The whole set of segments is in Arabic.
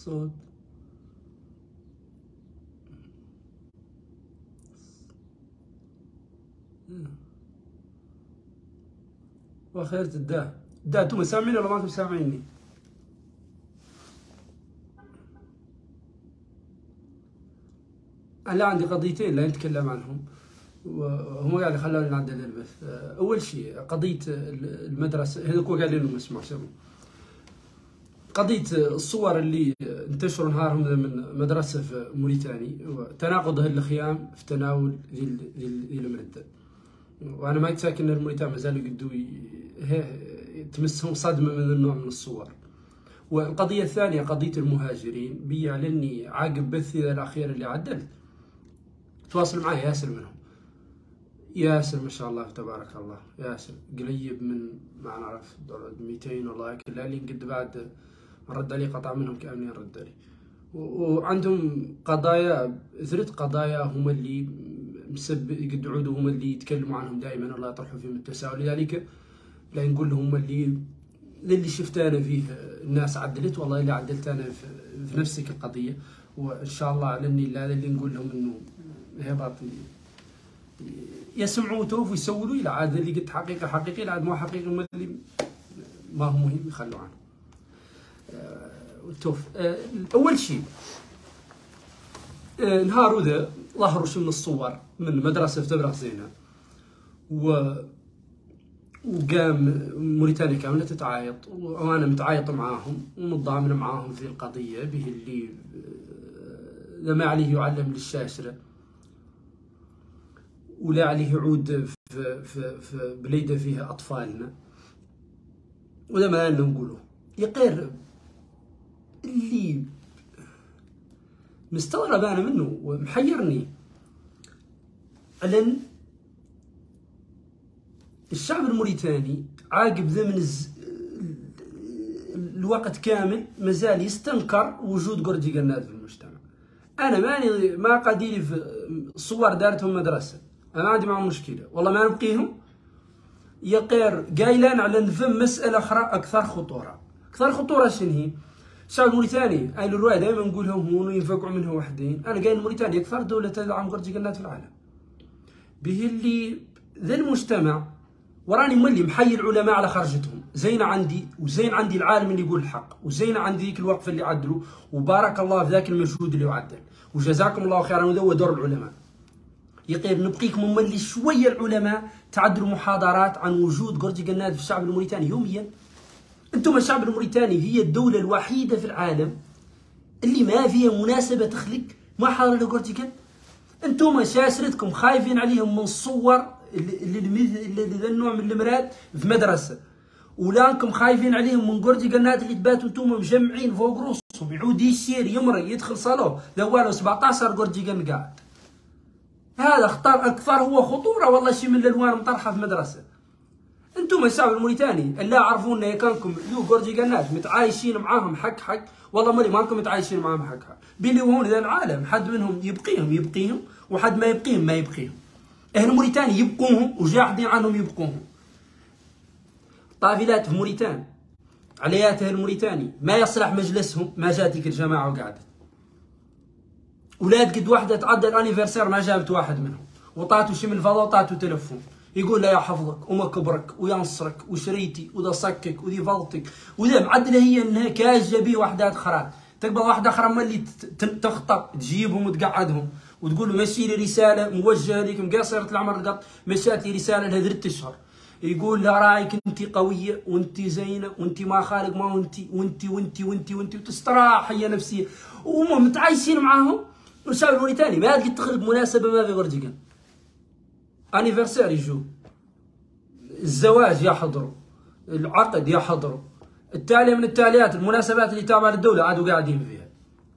الصوت. وخيرة الداء انتم سامعيني ولا ما انتم سامعيني؟ أنا عندي قضيتين لا نتكلم عنهم وهم قاعد خلوني نعدل البث. أول شيء قضية المدرسة، هذوك قاعد لهم اسمعوا سمعوا. قضية الصور اللي انتشروا نهارهم من مدرسة في موريتاني وتناقض هالخيام في تناول ذي المردة. وأنا ما يتساكن إن الموريتان ما زالوا يقدوا تمسهم صدمة من النوع من الصور. والقضية الثانية قضية المهاجرين، بيعلني عقب بثي الأخير اللي عدلت تواصل معي ياسر منهم. ياسر ما شاء الله تبارك الله، ياسر قريب من ما نعرف 200 والله كل اللي قد بعد رد علي قطع منهم كاملين رد علي. وعندهم قضايا ثلاث قضايا هم اللي قد عودوا هم اللي يتكلموا عنهم دائما الله يطرحوا فيهم التساؤل. لذلك لا نقول لهم اللي شفت انا فيه الناس عدلت والله اللي عدلت انا في نفسك القضيه. وان شاء الله على هذا اللي نقول لهم انه هبط يسمعوا توف ويسولوا الى عاد اللي قلت حقيقه حقيقي لا عاد مو حقيقي اللي ما هو مهم يخلوا عنه. توف اول شيء نهار ذا ظهروا شو من الصور من مدرسه في تبرق زينه وقام موريتانيا كامله تتعايط وانا متعايط معاهم ومتضامن معاهم في القضيه به اللي ما عليه يعلم للشاشره ولا عليه يعود في بليده فيها اطفالنا. ولا ما لنا نقوله يقرب اللي مستغرب انا منه ومحيرني علن الشعب الموريتاني عاقب ذا من الوقت كامل مازال يستنكر وجود قرجي قناد في المجتمع. انا ما قاديلي في صور دارتهم مدرسه، انا ما عندي معهم مشكله والله ما نبقيهم يقير قايلان على نفهم مساله اخرى اكثر خطوره. اكثر خطوره شنو هي؟ الشعب الموريتاني هاي الروايه دائما نقولهم هون ينفقعوا منها وحدين. انا قايل موريتانيا اكثر دوله تدعم قرجي قناد في العالم به اللي ذا المجتمع وراني مولي محيي العلماء على خرجتهم زين عندي وزين عندي العالم اللي يقول الحق وزين عندي ذيك الوقفه اللي عدلوا وبارك الله في ذاك المجهود اللي يعدل وجزاكم الله خيرا. وذا هو دور العلماء. يقير نبقيكم مولي شويه العلماء تعدلوا محاضرات عن وجود قرجي قناد في الشعب الموريتاني يوميا. انتم الشعب الموريتاني هي الدوله الوحيده في العالم اللي ما فيها مناسبه تخلق ما حاضر له قرجي قناد. انتم شاشرتكم خايفين عليهم من الصور اللي ذا النوع من المراد في مدرسه ولانكم خايفين عليهم من قرجي قناد اللي تباتوا انتم مجمعين فوق روسهم يعود يسير يمرق يدخل صالون ذوالو 17 قرجي قناد قاعد. هذا خطر اكثر هو خطوره والله شي من الالوان مطرحه في مدرسه. انتم الشعب الموريتاني اللي عرفونا كانكم ذو قرجي قناد متعايشين معاهم حق والله مالي مالكم متعايشين معاهم حق بيلي وهون ذا العالم حد منهم يبقيهم وحد ما يبقيهم. اهل موريتاني يبقوهم وجاحدين عنهم يبقوهم. طافلات في موريتان عليات اهل موريتاني ما يصلح مجلسهم ما جاتك الجماعه وقعدت. اولاد قد واحده تعدى الانيفرسير ما جابت واحد منهم وطاتوا شي من الفضاء وطاتوا تلفون يقول لا يحفظك وما كبرك وينصرك وشريتي وذا صكك وذي فضتك وذا معدله هي انها كاجه بيه وحدات خرات. تقبل واحده اخرى ما اللي تخطب تجيبهم وتقعدهم وتقول له مشي لي رساله موجهه لك مقاصره العمر القط مشات لي رساله لها 3 اشهر يقول لها رايك انت قويه وانت زينه وانت ما خالق ما وانت وتستراحيه نفسيه وهم متعايشين معاهم. والشعب الموريتاني ما قد تخرج مناسبه ما في قرجي قناد. انيفرسير يجوا الزواج يحضروا العقد يحضروا التاليه من التاليات المناسبات اللي تابعه للدوله عادوا قاعدين فيها.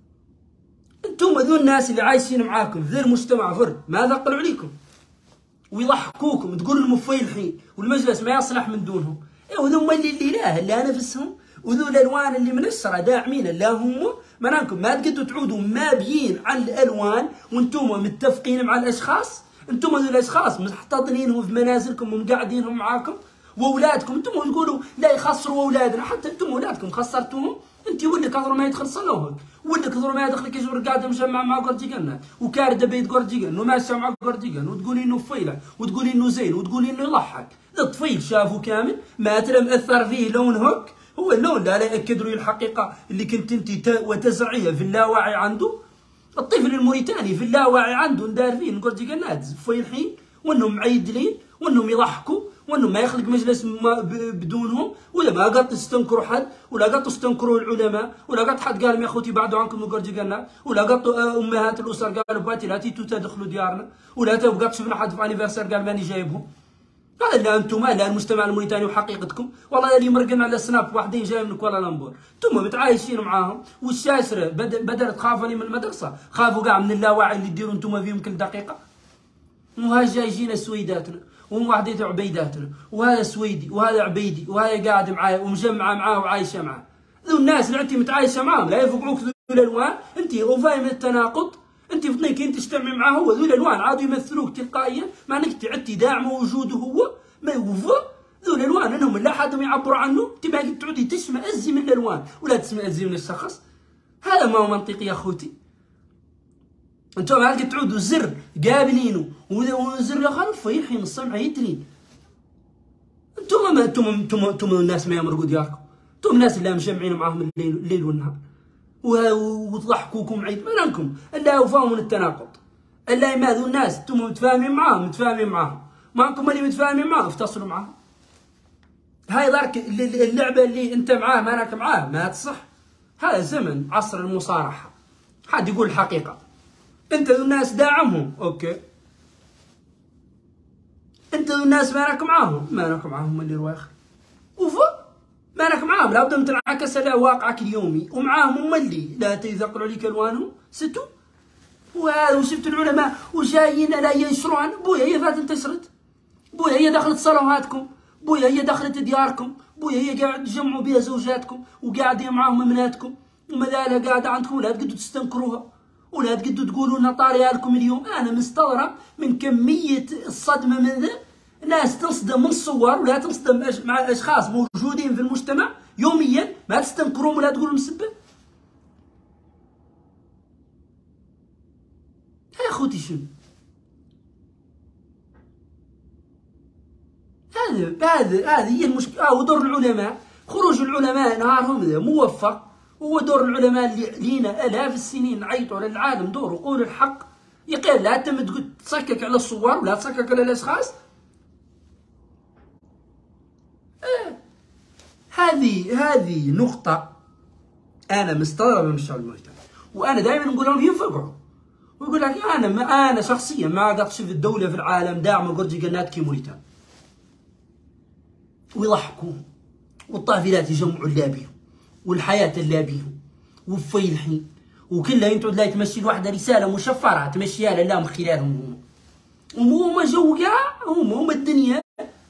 انتم ذو الناس اللي عايشين معاكم ذي المجتمع فرد ما ثقلوا عليكم ويضحكوكم تقولوا المفيلحين والمجلس ما يصلح من دونهم. وذو اللي نفسهم وذو الالوان اللي منشره داعمين لا هم منامكم ما تقدروا تعودوا ما بيين عن الالوان وانتم متفقين مع الاشخاص. انتم ذو الاشخاص محتضنينهم في منازلكم ومقعدينهم معاكم واولادكم انتم تقولوا لا يخسروا اولادنا حتى انتم اولادكم خسرتوهم. انت ولك كثر ما يدخل صلوهك، ولك كثر ما يدخل كيجبر قاعد مجمع مع قرجيقنا وكارده بيت قرجيقنا وماشي مع قرجيقنا وتقولي انه فيله وتقولي انه زين وتقولي انه يضحك. الطفيل شافه كامل ما ترى مأثر فيه لون هوك، هو اللون لا يأكد له الحقيقه اللي كنت انت وتزرعيها في اللاواعي عنده. الطفل الموريتاني في اللاواعي عنده ندار فيه القرجيقنات فيلحين وانهم معيدلين وانهم يضحكوا وانهم ما يخلق مجلس بدونهم، ولا ما قد تستنكروا حد، ولا قد تستنكروا العلماء، ولا قد حد قال يا اخوتي بعدوا عنكم القرجيقنات، ولا قد امهات الاسر قالوا باتي لا تيتوا تدخلوا ديارنا، ولا تبقى شفنا حد في انيفرسير قال ماني جايبهم. هذا اللي انتم لا المجتمع الموريتاني وحقيقتكم. والله اللي مرقنا على السناب واحدين جاي من كوالالمبور، انتم متعايشين معاهم والشاسره بدرت تخافني من المدرسه، خافوا كاع من اللاواعي اللي تديروا انتم فيهم كل دقيقه. وها جايين سويداتنا وهم وحديت عبيداتنا، وهذا سويدي وهذا عبيدي وهذا قاعد معايا ومجمعه معاه وعايشه معاه. ذو الناس اللي انت متعايشه معاهم لا يفقعوك ذو الالوان، انت وفاهم التناقض، انت فضنيك انت تجتمعي معاه هو ذو الالوان عادوا يمثلوك تلقائيا مع انك تعدي داعمه وجوده هو ما يوفى. ذو الالوان انهم لا حدهم يعبروا عنه، انت باقي تعودي تشمئزي من الالوان ولا تشمئزي من الشخص. هذا ما هو منطقي يا اخوتي. انتم هاك تعودوا زر قابلينه وزر الاخر فيحين السمع يترين. انتم الناس ما يمرقوا دياركم، انتم الناس اللي مجمعين معاهم الليل والنهار وتضحكوكم عيد ما لكم الا يوفاهم من التناقض. الا ما ذو الناس انتم متفاهمين معاهم ماكم اللي متفاهمين معاهم افتصلوا معاهم. هاي ذاك اللعبه اللي انت معاه ما انك معاه ما تصح. هذا زمن عصر المصارحه، حد يقول الحقيقه. انت ذو الناس داعمهم اوكي، انت ذو الناس مالك معاهم اللي رواخ وفا مالك معاهم لابد من تنعكس على واقعك اليومي، ومعاهم هم اللي لا تثقلوا عليك الوانهم ستو. وهذا وشفت العلماء وجايين لا ينشرون. بويا هي فات انتشرت، بويا هي دخلت صلواتكم، بويا هي دخلت دياركم، بويا هي قاعد تجمعوا بها زوجاتكم وقاعدين معاهم ابناتكم، ومازالها قاعده عندكم ولا تقدروا تستنكروها ولا تقدروا تقولوا انها طاريه لكم اليوم. انا مستغرب من كميه الصدمه من ذا، ناس تصدم من الصور ولا تصدم مع اشخاص موجودين في المجتمع يوميا ما تستنكروهم ولا تقولوا مسبه. يا اخوتي شنو هذه هي المشكله. ودور العلماء، خروج العلماء نهارهم موفق، هو دور العلماء اللي لينا الاف السنين نعيطوا على العالم دور وقول الحق. يقال لا تم تصكك على الصور ولا تصكك على الاشخاص. هذه نقطة أنا مستغرب من الشعب الموريتاني، وأنا دائما نقول لهم ينفقعوا ويقول لك أنا شخصيا ما قد شفت الدولة في العالم داعمة قرجيقنات كي موريتانيا. ويضحكوهم والطافلات يجمعوا اللابيهم والحياة اللابيهم وفيلحين وكلها ينتعد لا تمشي الواحدة رسالة مشفرة تمشيها لله من خلالهم هم جو كاع هم الدنيا.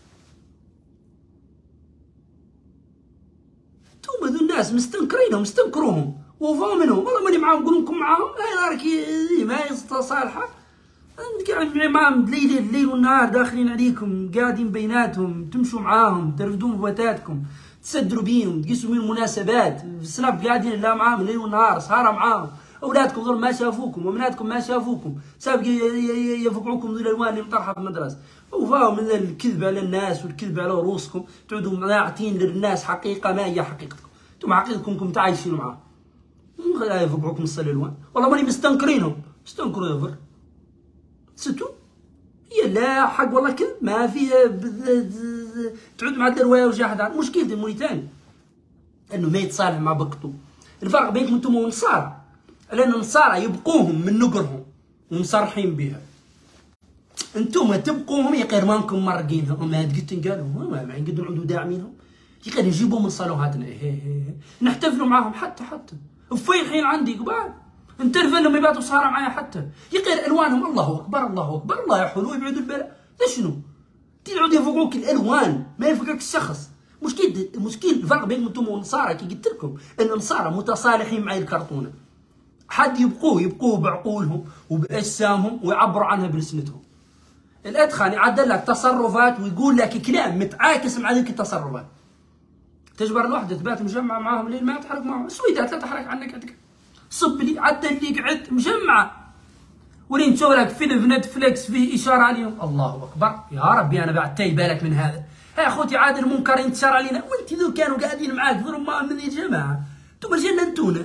انتم ذو الناس مستنكرينهم مستنكروهم وفوا منهم. والله ماني معاهم نقول لكم معاهم هاي راك ما يصالحه قاعد معاهم الليل والنهار داخلين عليكم قاعدين بيناتهم تمشوا معاهم ترفدون فواتاتكم تسدروا بيهم تقيسوا بيهم المناسبات في السناب قاعدين لا معاهم الليل والنهار سهره معاهم. اولادكم ظل ما شافوكم وبناتكم ما شافوكم سابق يفقعوكم ذو الالوان اللي مطرحه في المدرسه. وفاهم من الكذب على الناس والكذب على رؤوسكم تعودوا ناعتين للناس حقيقه ما هي حقيقتكم. انتم حقيقتكم كنتم تعايشين معاهم لا يفقعوكم الصل الالوان. والله ماني مستنكرينهم استنكروا يا فر ستو هي لا حق والله كذب ما فيها تعود مع الروايه وجاحد. مشكله الموريتاني انه ما يتصالح مع بقته. الفرق بينكم انتم والنصارى لان النصارى يبقوهم من نقرهم ومصرحين بها. انتم تبقوهم يقير مانكم مرقينهم ما قلت قالوا ما نقدروا نعودوا داعمينهم يقير نجيبهم من صلواتنا نحتفلوا معاهم حتى وفي الحين عندي قبال انترف انهم يباتوا سهره معايا حتى يقير الوانهم الله اكبر الله اكبر الله يحول ويبعدوا البلاء. شنو؟ تقعد يفوقوك الالوان ما يفوقك الشخص. مشكل الفرق بين انتم والنصارى كي قلت لكم ان النصارى متصالحين مع الكرتونه. حد يبقوه بعقولهم وباجسامهم ويعبروا عنها بلسنتهم. الادخان يعدل لك تصرفات ويقول لك كلام متعاكس مع ذيك التصرفات. تجبر الوحده تبات مجمعه معاهم لين ما تحرك معاهم، سويدات لا تحرك عنك عندك صب لي عدل لي قعدت مجمعه، ولين تشوف لك فيلم في نتفليكس فيه اشاره عليهم. الله اكبر يا ربي، انا بعد تاي بالك من هذا. يا اخوتي عاد المنكر ينتشر علينا، وانت ذو كانوا قاعدين معاك ذو ما من يا جماعه، انتم جننتونا.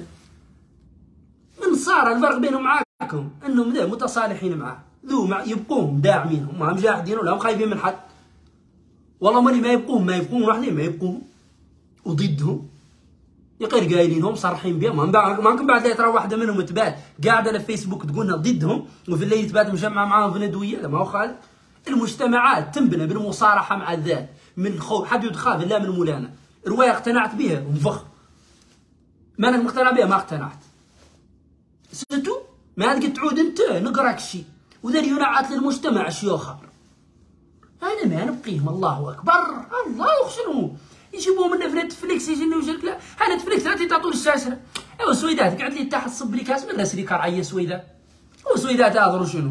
من صار الفرق بينهم معاكم انهم ذا متصالحين معاه، ذو يبقون داعمينهم، ما هم جاحدين ولا هم خايفين من حد. والله ماني ما يبقون وحدين ما يبقون وضدهم يقير قايلينهم صارحين بها. ما كان بعد ترى واحده منهم تبات قاعده على فيسبوك تقولنا ضدهم، وفي الليل تبات مجمعه معاهم في ندويه. لا ما هو خالد. المجتمعات تنبنى بالمصارحه مع الذات، من خوف حد يتخاف لا من مولانا. روايه اقتنعت بها ونفخ، ما انك مقتنع بها ما اقتنعت ستو ما تقدر تعود انت نقراك شيء وذا ينعت للمجتمع شيوخه. هذا ما نبقيهم. الله اكبر الله يخشنهم يجيبوه من في نتفليكس يجينا ويجيك لا ها نتفليكس لا تعطوا الشاشه. ايوا سويدات قعد لي تحت صب لي كاس من راسي كرعيه سويدات. وسويدات هذا شنو؟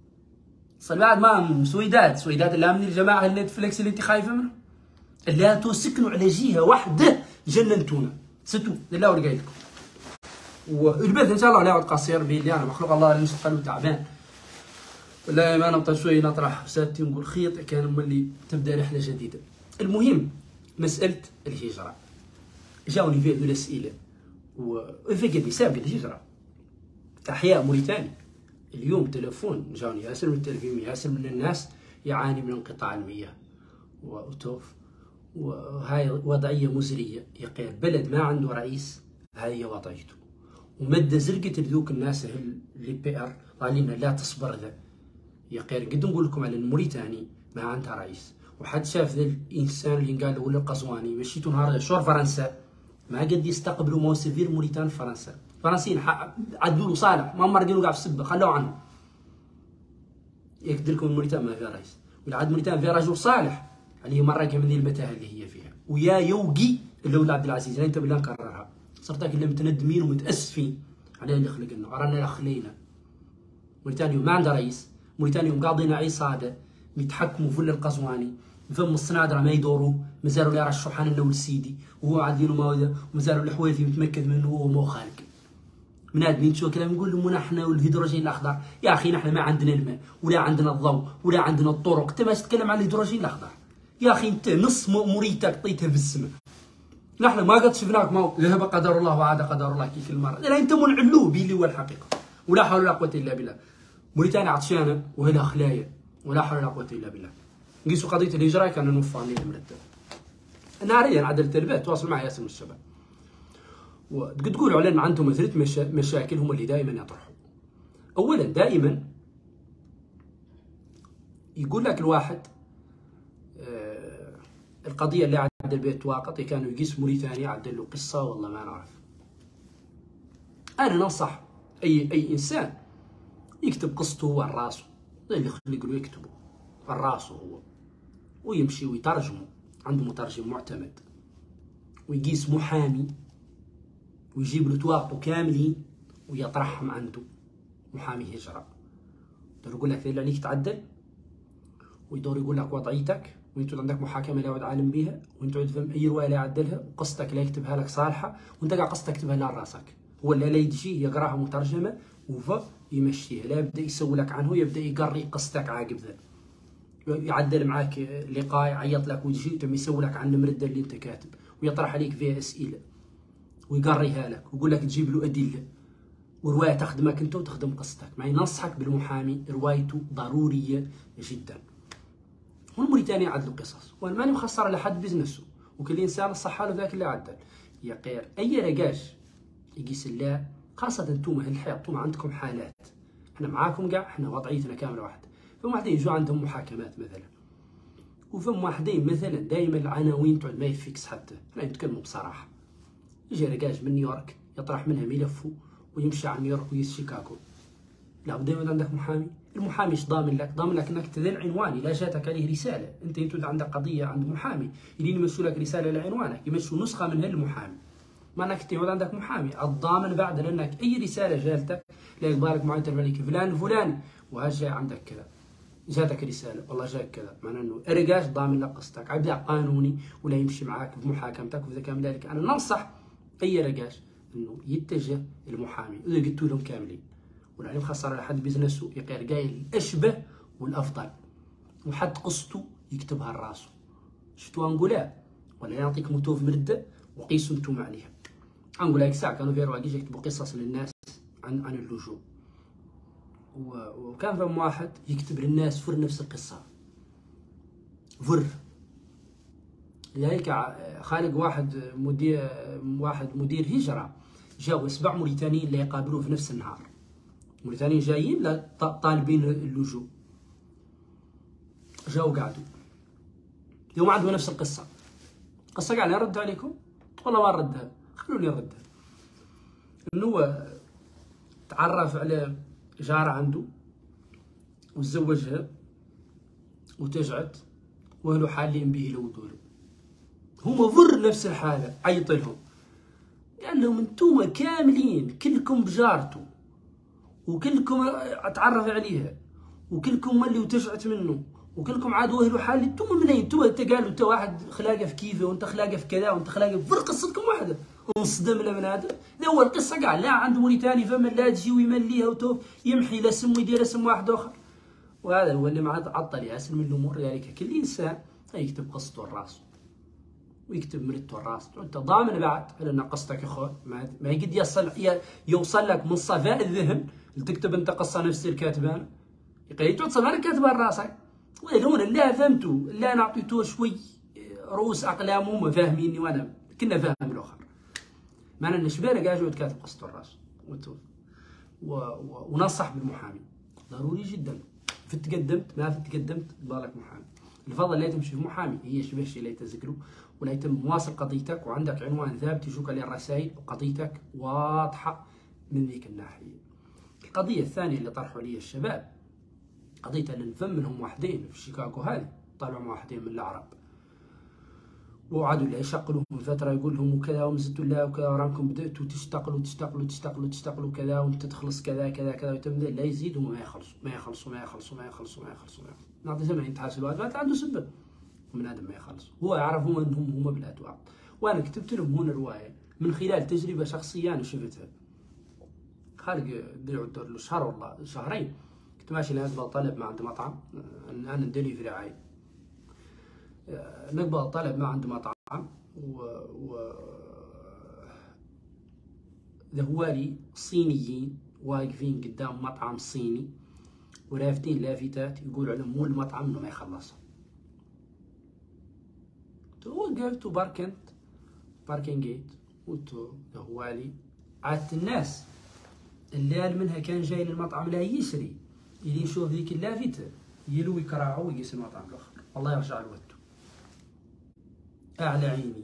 صل بعد ما سويدات لا من الجماعه النتفليكس اللي انت خايفه منه، اللي انتو سكنوا على جهه واحده جننتونا ستو لله ورقاي لكم. والبث ان شاء الله لا يعود قصير به اللي انا مخلوق الله اللي قلبه تعبان. والله ما نبطل شوي نطرح ساتي ونقول خيط كان مولي تبدا رحله جديده. المهم مساله الهجره، جاوني فيه الاسئله وفقد بسبب الهجره. احياء موريتانيا اليوم تلفون جاوني ياسر من التلفزيون، ياسر من الناس يعاني من انقطاع المياه وتوف، وهاي وضعيه مزريه. يقير بلد ما عنده رئيس هاي وضعيته، ومد زرقة لذوك الناس اللي بي ار قالين لا تصبر ذا. يقير قد نقول لكم على الموريتاني ما عندها رئيس، وحد شاف ذا الانسان اللي قال له القزواني مشيتو نهار شور فرنسا ما قد يستقبلوا موسفير موريتان فرنسا. فرنسيين عدلوا له صالح ما مر قالوا قاعد في السبه خلوه عنه. يكد لكم الموريتان ما فيها رئيس، والعاد موريتان فيها رجل صالح اللي مرقها من ذي المتاهه اللي هي فيها، ويا يوقي اللي هو عبد العزيز. انت بالله نكررها صرت اللي متندمين ومتاسفين على اللي خلقنا ورانا خلينا. موريتانيا ما عندها رئيس، موريتانيا مقاضينا عصابه يتحكموا في القزواني فم الصنادره ما يدوروا، مازالوا اللي يرشحوا حنا والسيدي وهو عادلين وما ومازالوا الحويثي متمكن منه وهو مو خالق. من ادمين شو كلام يقول لهم نحن والهيدروجين الاخضر. يا اخي نحن ما عندنا الماء ولا عندنا الضوء ولا عندنا الطرق، انت ما تتكلم عن الهيدروجين الاخضر؟ يا اخي انت نص موريتك طيتها في السماء. نحن ما قد شفناك ذهب قدر الله وعاد قدر الله كي كل مره. لا انت منعلوه بي اللي هو الحقيقه، ولا حول ولا قوه الا بالله. موريتانيا عطشانه وهنا خلايا، ولا حول ولا قوه الا بالله. نقيسوا قضيه الهجره كان نوفر علينا مرتب. نهاريا عدلت البيت تواصل معي ياسر من الشباب. وقد تقولوا علينا عندهم ثلاث مشاكل هم اللي دائما يطرحوا. اولا دائما يقول لك الواحد القضيه اللي عدل البيت واقطي كانوا يقيس موريتانيا عدل له قصه والله ما نعرف. انا ننصح اي انسان يكتب قصته هو على راسه زي اللي خلق له يكتبه على راسه هو، ويمشي ويترجمه عنده مترجم معتمد، ويقيس محامي ويجيب له تواقطه كاملين ويطرحهم عنده محامي هجره. يقول لك اللي عليك تعدل، ويدور يقول لك وضعيتك، وانت عندك محاكمه لا يعد عالم بها، وانت تفهم اي روايه لا يعدلها، وقصتك لا يكتبها لك صالحه، وانت قاعد قصتك تكتبها لا راسك. هو لا يجي يقراها مترجمه وفا يمشيها، لا يبدا يسوي لك عنه، يبدا يقري قصتك عاقب ذا، يعدل معاك لقاء يعيط لك ويجي تم يسوي لك عن المرده اللي انت كاتب، ويطرح عليك فيها اسئله ويقريها لك ويقول لك تجيب له ادله، وروايه تخدمك انت وتخدم قصتك. ما ينصحك بالمحامي روايته ضروريه جدا. والموريتاني عدلوا قصص، وانا ماني مخسر على حد بزنسه، وكل انسان صح له ذاك اللي عدل. يا قير اي رقاش يقيس الله، خاصه انتم اهل الحياه انتم عندكم حالات، احنا معاكم كاع، احنا وضعيتنا كامله واحده. فهم واحدين يجوا عندهم محاكمات مثلا، وفهم واحدين مثلا دائما العناوين تعود ما يفكس حتى، احنا نتكلموا بصراحه. يجي رقاش من نيويورك يطرح منها ملفه ويمشي على نيويورك ويقيس شيكاغو. لا دائما عندك محامي، المحامي ايش ضامن لك؟ ضامن لك انك تذل عنواني لا جاتك عليه رساله، انت عندك قضيه عند محامي يلين يمشوا لك رساله لعنوانك، يمشوا نسخه منها للمحامي. ما انك تعود عندك محامي الضامن بعد لانك اي رساله جالتك لا يقبالك معين ترفع عليك فلان الفلاني وهالشيء عندك كذا. جاتك رساله والله جاك كذا، معناه انه ارقاش ضامن لك قصتك، عبدا قانوني ولا يمشي معاك بمحاكمتك. وإذا كان ذلك انا ننصح اي رقاش انه يتجه المحامي، واذا قلت لهم كاملين ولا مخسر على حد بزنسه يقير قايل الاشبه والافضل، وحد قصته يكتبها لراسه. شفتوا نقولها ولا يعطيك متوف مرده وقيسوا انتم عليها. نقول لك ساعه كانوا في رواقيش يكتبوا قصص للناس عن اللجوء، وكان فهم واحد يكتب للناس فر نفس القصه فر. لذلك خالق واحد مدير هجره جاوا 7 موريتانيين اللي يقابلوه في نفس النهار، موريتانيين جايين طالبين اللجوء، جاوا قعدوا يوم عندهم نفس القصه. قصه قاعد يرد عليكم والله ما ردها، خلوني نردها. انه هو تعرف على جارة عنده وتزوجها وتجعت واهله حالين به لودوله، هما فر نفس الحالة. عيط لهم قال لهم انتوما كاملين كلكم بجارته وكلكم اتعرف عليها وكلكم ملي وتجعت منه وكلكم عاد واهله حالي، انتوما منين؟ انتوما قالوا انت واحد خلاقه في كيفه وانت خلاقه في كذا وانت خلاقه فر قصتكم واحده. انصدم من هذا هو القصه قاع لا عند موريتاني فما لا تجي ويمليها وتوف يمحي لا اسم ويدير اسم واحد اخر. وهذا هو اللي معاه عطل ياسر من الامور. ذلك كل انسان يكتب قصته الراس ويكتب مرته الراس، وانت ضامن بعد على ان قصتك اخوي ما يقد يوصل لك من صفاء الذهن لتكتب انت قصه نفس الكاتبان يقيد توصل انا كاتبها راسك. وهذول لا فهمتوا لا نعطيتوه شوي رؤوس اقلام هم فاهميني وانا كنا فاهم الاخر. معنى ان شبيره قاعد كاتب قصته الراس ونصح بالمحامي ضروري جدا. في تقدمت ما في تقدمت بالك محامي. الفضل لا تمشي في محامي هي شبه شيء لا تزقلوا ولا يتم مواصل قضيتك وعندك عنوان ثابت يجوك عليه الرسائل وقضيتك واضحه من ذيك الناحيه. القضيه الثانيه اللي طرحوا لي الشباب قضيه اللي نفهم منهم واحدين في شيكاغو، هذه طلعوا واحدين من العرب وعادوا لا يشقلوا من فتره يقول لهم وكذا ومزدوا الله وكذا وراكم بدأتوا تشتقلوا كذا وانت تخلص كذا كذا كذا ويتم لا يزيدوا وما يخلصوا. نعطي زمان تحاسبوا ما عنده سبب من هذا ما يخلص. هو يعرفوا انهم هم بلاد واحد. وانا كتبت لهم هنا روايه من خلال تجربه شخصيه انا شفتها. خارج يعتبر له شهر والله شهرين كنت ماشي نقبل طلب ما عند مطعم، انا نديري في رعاية نقبل طلب ما عند مطعم ذهوالي صينيين واقفين قدام مطعم صيني ولافتين لافتات يقولوا عليهم مو المطعم انه ما يخلصها. وقفت وباركنت باركنج جيت قلت ذهوالي عادت الناس اللي منها كان جاي للمطعم لا يشري اللي يشوف ذيك اللافته يلوي كراعه ويقيس المطعم الاخر والله يرجع لوقته اعلى عيني.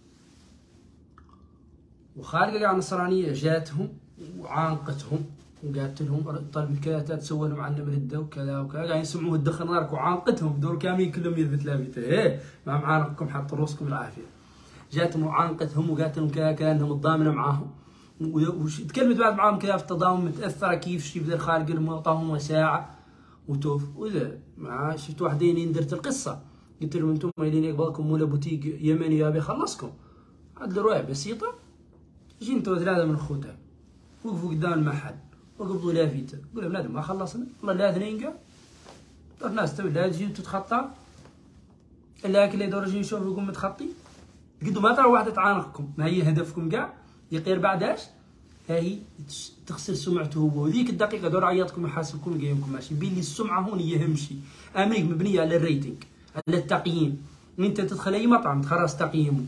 وخارقه قاع نصرانيه جاتهم وعانقتهم وقالت لهم طلب كذا تسوى لهم عنا من الدو وكذا وكذا قاعدين يسمعوه الدخن نارك وعانقتهم دور كاملين كلهم يثبت لافته ايه ما معانقكم حتى رؤوسكم العافيه. جاتهم وعانقتهم وقالت لهم كذا كذا انهم الضامنه معاهم وتكلمت بعد معاهم كذا في التضامن متاثره كيف شي بدل خارج المعطاهم ساعه وتوف. واذا ما شفت واحدين درت القصه قلت لهم انتم مايلين يقبلكم مولا بوتيق يمني يابي يخلصكم. هاد الروايه بسيطه يجي انتوا 3 من خوتها وقفوا قدام المحل وقبضوا لافيته قولوا بنادم ما خلصنا والله لا اثنين قال الناس تبي لا تجي وتتخطى الا اللي يدور يجي يشوف يقوم متخطي قدوا ما ترى واحده تعانقكم. ما هي هدفكم كاع يقير بعد ايش؟ هي تخسر سمعته هو وذيك الدقيقه دور عيطكم يحاسبكم ويقيمكم ماشي بيلي السمعه هون هي اهم شيء. امريكا مبنيه على الريتنج على التقييم. انت تدخل اي مطعم تخرج تقييمه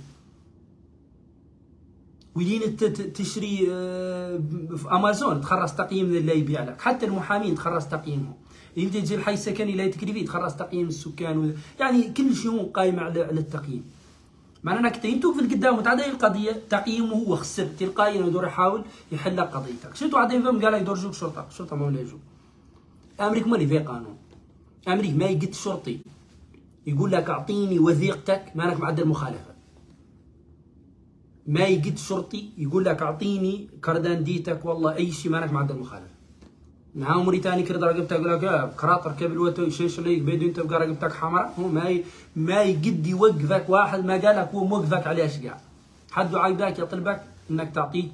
ولين انت تشري في امازون تخرج تقييم اللي يبيع لك. حتى المحامين تخرج تقييمهم. انت تجي الحي السكني لا تكلفي تخرج تقييم السكان يعني كل شيء قايم على التقييم. معناه انك انتو في القدام وتعدي القضيه تقييمه هو خسر تلقائيا يدور يحاول يحل لك قضيتك. شفتوا عاد فهم قال لك يدور يجوك شرطه، الشرطه ما ولا يجوا. امريكا مالي في قانون. امريكا ما يقد شرطي يقول لك اعطيني وثيقتك مالك معدل مخالفه. ما يقد شرطي يقول لك اعطيني كردان ديتك والله اي شيء مالك معدل مخالفه. معاهم موريتاني كرد رقبتك يقول لك كراطر كبل وتو شيش ليك بيدو انت بقى رقبتك حمراء. هو ما يقد يوقفك واحد ما قالك هو موقفك عليش قاعد. حد عايداك يطلبك انك تعطيه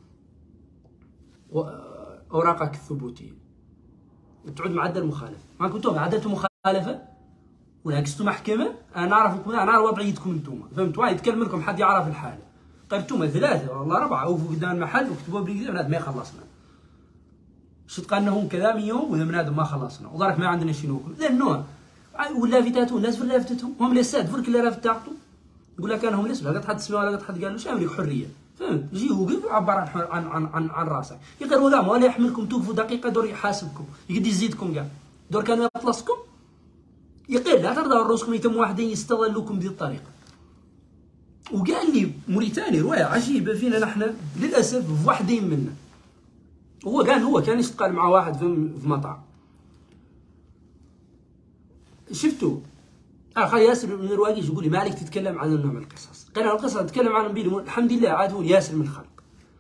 اوراقك الثبوتيه. تعود معدل مخالفه. ما كنتم عدلتوا مخالفه وناقصتوا محكمه. انا نعرفكم، انا نعرف وضعيتكم انتم. فهمتوا؟ يتكلم لكم حد يعرف الحاله. طيب انتم ثلاثه والله اربعه اوقفوا قدام المحل وكتبوا بالانجليزي ما يخلصنا. شت قالناهم كذا من يوم وذا بنادم ما خلصنا وظرك ما عندنا شي ناكل. ذا النوع ولا فيتاتو الناس في لافتتهم هم لسات فرك اللي رافت تاعته يقول لك انا هم لسه لا قد حد سمع ولا قد حد قال له شامل لك حريه. فهمت؟ يجي وقف وعبر عن راسه. يقدروا ذا ولا يحملكم توقفوا دقيقه دور يحاسبكم يقد يزيدكم كاع دور كانوا يخلصكم يقل لا ترضوا رؤوسكم يتم واحدين يستغلوكم بهذه الطريقه. وقال لي موريتاني روايه عجيبه فينا نحن للاسف في واحدين منا. هو كان يشتغل مع واحد في مطعم. شفتوا خالي ياسر من الرواقيش يقول لي ما عليك تتكلم عن النوع من القصص. قال انا القصص اتكلم عنهم بيلي الحمد لله عاد هو ياسر من الخلق.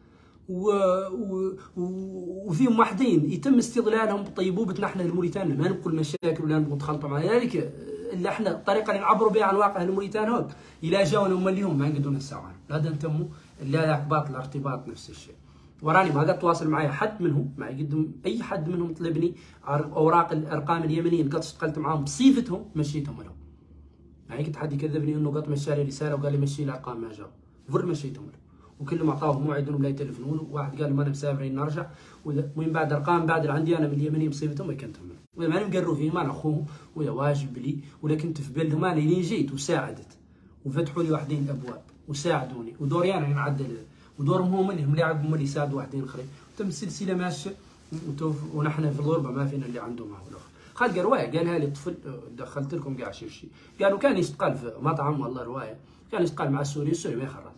وفيهم واحدين يتم استغلالهم بطيبوبتنا احنا الموريتان. ما نبقوا المشاكل ولا نبقوا نتخلطوا مع ذلك اللي احنا الطريقه اللي نعبروا بها عن واقع الموريتان هوك الى جاونا هم اللي هم ما نقدروا نساوهم. لا نتموا لا احباط الارتباط نفس الشيء. وراني ما قد تواصل معي حد منهم ما يقدم اي حد منهم طلبني اوراق الارقام اليمنيين قد اشتغلت معاهم بصيفتهم مشيتهم لهم. ما قد حد يكذبني انه قد مشى لي رساله وقال لي مشي لي الارقام ما جاوا فر مشيتهم لهم. وكلهم اعطاهم موعد انهم لا يتلفنون. واحد قال ما انا مسافرين نرجع ومن بعد ارقام بعد اللي عندي انا من اليمنيين بصيفتهم ما كنتهم لهم. ولا ما مقروا فيهم انا اخوهم ولا واجب لي ولا كنت في بلدهم. انا لين جيت وساعدت وفتحوا لي واحدين الابواب وساعدوني ودوري انا نعدل ودورهم هم اللي يلعبوا هم اللي يساعدوا واحدين اخرين. وتم السلسله ماشيه ونحن في الغربه ما فينا اللي عنده ما هو الاخر. خد روايه قالها لي طفل دخلت لكم كاع شي قالوا كان يشتغل في مطعم والله روايه كان يشتغل مع السوري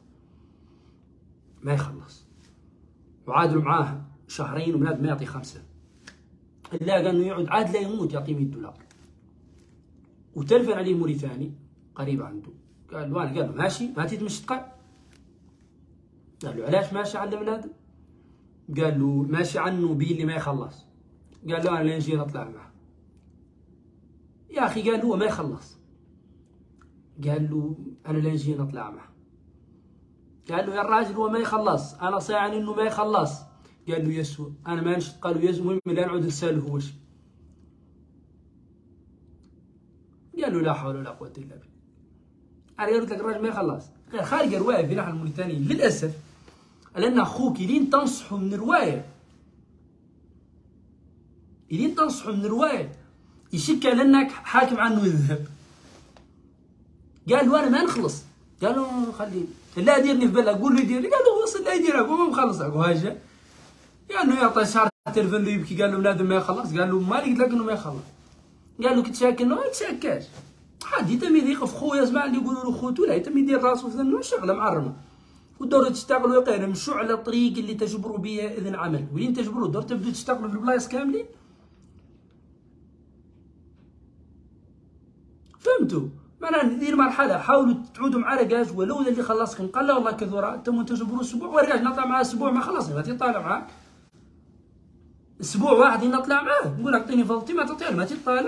ما يخلص وعادلوا معاه شهرين وبنادم ما يعطي 5 الا قال انه يقعد عاد لا يموت يعطيه $100. وتلفن عليه موريتاني قريب عنده قال له ماشي ما تمشي تشتغل. قال له علاش ماشي على بنادم؟ قال له ماشي عنه بي اللي ما يخلص. قال له انا لين نجي نطلع معه. يا اخي قال هو ما يخلص. قال له انا لين نجي نطلع معه. قال له يا الراجل هو ما يخلص انا صايع انه ما يخلص. قال له يسوى انا ما نشط. قال له يسوى المهم لا نعود نساله هو شيء. قال له لا حول ولا قوه الا بالله. انا قلت لك الراجل ما يخلص. خارج روايه في نحن الموريتاني للاسف لان اخوك لين تنصحوا من روايه يشك على انك حاكم عنه يذهب. قال له انا ما نخلص. قال له خليه لا يديرني في بالك قول له يديرني. قال له وصل لا يديرك وما مخلصك وهاجه. قال له يعطي شهر تلفن له يبكي. قال له بنادم ما يخلص. قال له ما قلت لك انه ما يخلص. قال له كنت شاك انه ما تشاكاش. حد يتم يضيق خويا اسمع اللي يقولوا له خوتو لا يتم يدير راسه في ذنه شغله معرمه. والدور تشتغلوا يقين مشوا على الطريق اللي تجبروا بها اذن عمل. ولين تجبروا الدور تبدو تشتغلوا في البلايص كاملين. فهمتوا؟ معناها ندير مرحله حاولوا تعودوا مع رجاج ولو اللي خلصكم قال لا والله كثر تم تجبروا اسبوع ورجاج نطلع معاه اسبوع ما خلصني ما تطالع معاه. اسبوع واحد نطلع معاه نقول اعطيني فضلتي ما تعطيها ما تطالع.